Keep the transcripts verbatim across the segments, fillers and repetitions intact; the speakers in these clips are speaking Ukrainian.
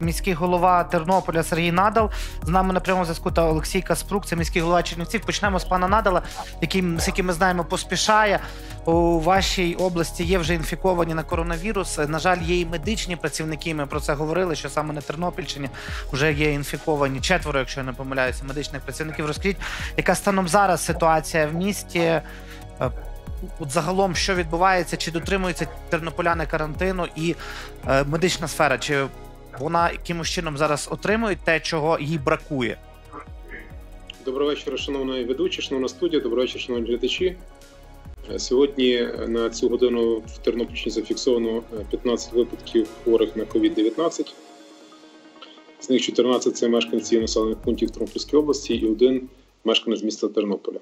міський голова Тернополя Сергій Надал. З нами на прямому зв'язку та Олексій Каспрук, це міський голова Чернівців. Почнемо з пана Надала, який, з яким ми знаємо, поспішає. У вашій області є вже інфіковані на коронавірус. На жаль, є і медичні працівники, ми про це говорили, що саме на Тернопільщині вже є інфіковані четверо, якщо я не помиляюся, медичних працівників. Розкажіть, яка станом зараз ситуація в місті? От загалом, що відбувається, чи дотримуються тернополяни карантину і е, медична сфера, чи вона якимось чином зараз отримує те, чого їй бракує? Доброго вечора, шановні ведучі, шановна студія, доброго вечора, шановні глядачі. Сьогодні на цю годину в Тернопільщині зафіксовано п'ятнадцять випадків хворих на ковід дев'ятнадцять. З них чотирнадцять – це мешканці населених пунктів Тернопільської області і один мешканець міста Тернополя.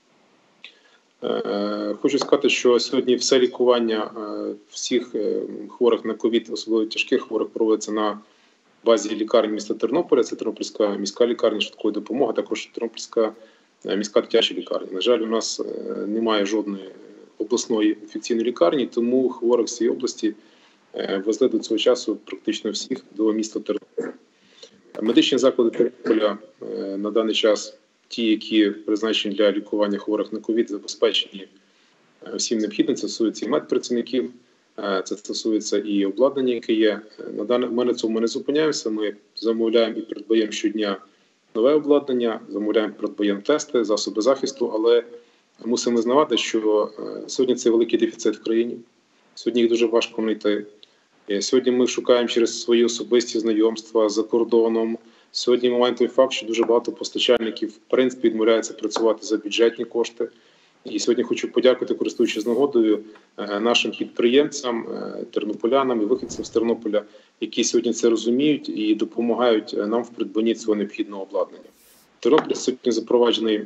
Хочу сказати, що сьогодні все лікування всіх хворих на ковід, особливо тяжких хворих, проводиться на базі лікарні міста Тернополя. Це Тернопільська міська лікарня швидкої допомоги, а також Тернопільська міська дитяча лікарня. На жаль, у нас немає жодної обласної інфекційної лікарні, тому хворих з цієї області везли до цього часу практично всіх до міста Тернополя. Медичні заклади Тернополя на даний час, ті, які призначені для лікування хворих на ковід, забезпечені всім необхідним. Це стосується і медпрацівників, це стосується і обладнання, яке є. На даний момент на цьому ми не зупиняємося. Ми замовляємо і придбаємо щодня нове обладнання, замовляємо, придбаємо тести, засоби захисту, але мусимо знати, що сьогодні це великий дефіцит в країні. Сьогодні їх дуже важко знайти. Сьогодні ми шукаємо через свої особисті знайомства за кордоном. Сьогодні ми маємо той факт, що дуже багато постачальників в принципі відмовляються працювати за бюджетні кошти. І сьогодні хочу подякувати, користуючись нагодою, нашим підприємцям, тернополянам і вихідцям з Тернополя, які сьогодні це розуміють і допомагають нам в придбанні цього необхідного обладнання. В Тернополі сьогодні запроваджена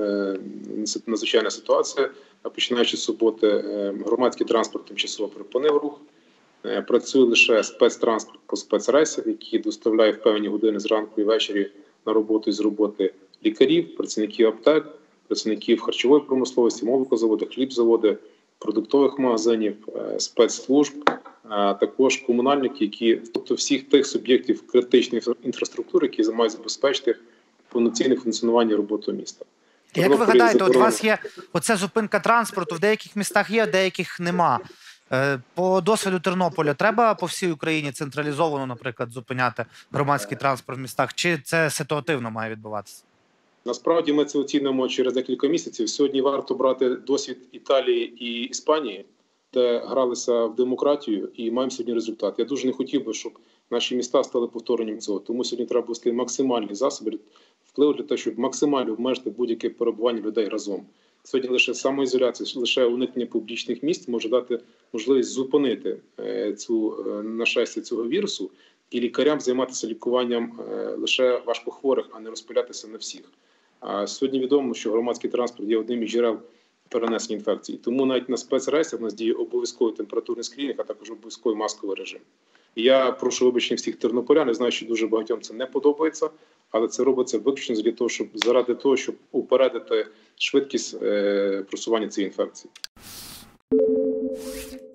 надзвичайна ситуація. Починаючи з суботи, громадський транспорт тимчасово припинив рух. Працює лише спецтранспорт по спецрейсах, які доставляє в певні години зранку і ввечері на роботу і з роботи лікарів, працівників аптек, працівників харчової промисловості, молокозаводи, хлібзаводи, продуктових магазинів, спецслужб, а також комунальники, які, тобто всіх тих суб'єктів критичної інфраструктури, які мають забезпечити повноцінне функціонування роботи міста. Як ви гадаєте, от у вас є оця зупинка транспорту, в деяких містах є, в деяких нема. По досвіду Тернополя треба по всій Україні централізовано, наприклад, зупиняти громадський транспорт в містах? Чи це ситуативно має відбуватися? Насправді ми це оцінимо через декілька місяців. Сьогодні варто брати досвід Італії і Іспанії, де гралися в демократію, і маємо сьогодні результат. Я дуже не хотів би, щоб наші міста стали повторенням цього. Тому сьогодні треба ввести максимальні засоби впливу для того, щоб максимально обмежити будь-яке перебування людей разом. Сьогодні лише самоізоляція, лише уникнення публічних місць може дати можливість зупинити цю нашестя цього вірусу і лікарям займатися лікуванням лише важкохворих, а не розпилятися на всіх. А сьогодні відомо, що громадський транспорт є одним із джерел перенесення інфекцій. Тому навіть на спецрейсах у нас діє обов'язковий температурний скринінг, а також обов'язковий масковий режим. І я прошу вибачення всіх тернополян, я знаю, що дуже багатьом це не подобається, але це робиться виключно для того, щоб заради того, щоб упередити швидкість е, просування цієї інфекції.